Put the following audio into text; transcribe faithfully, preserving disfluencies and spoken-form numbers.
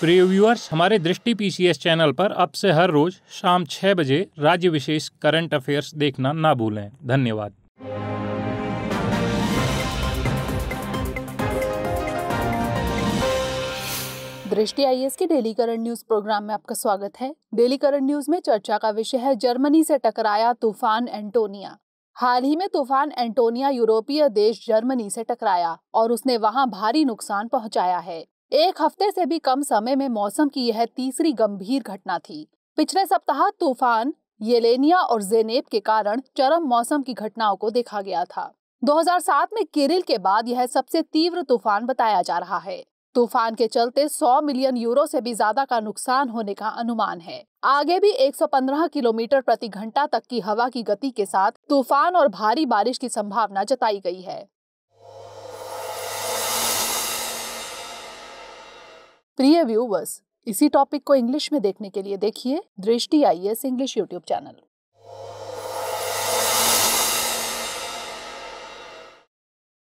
प्रिय व्यूअर्स, हमारे दृष्टि पीसीएस चैनल पर अब से हर रोज शाम छह बजे राज्य विशेष करंट अफेयर्स देखना ना भूलें। धन्यवाद। दृष्टि आईएएस के डेली करंट न्यूज प्रोग्राम में आपका स्वागत है। डेली करंट न्यूज में चर्चा का विषय है जर्मनी से टकराया तूफान एंटोनिया। हाल ही में तूफान एंटोनिया यूरोपीय देश जर्मनी से टकराया और उसने वहां भारी नुकसान पहुंचाया है। एक हफ्ते से भी कम समय में मौसम की यह तीसरी गंभीर घटना थी। पिछले सप्ताह तूफान येलेनिया और जेनेब के कारण चरम मौसम की घटनाओं को देखा गया था। दो हज़ार सात में किरिल के बाद यह सबसे तीव्र तूफान बताया जा रहा है। तूफान के चलते सौ मिलियन यूरो से भी ज्यादा का नुकसान होने का अनुमान है। आगे भी एक सौ पंद्रह किलोमीटर प्रति घंटा तक की हवा की गति के साथ तूफान और भारी बारिश की संभावना जताई गई है। प्रिय व्यूअर्स, इसी टॉपिक को इंग्लिश में देखने के लिए देखिए दृष्टि आईएएस इंग्लिश यूट्यूब चैनल।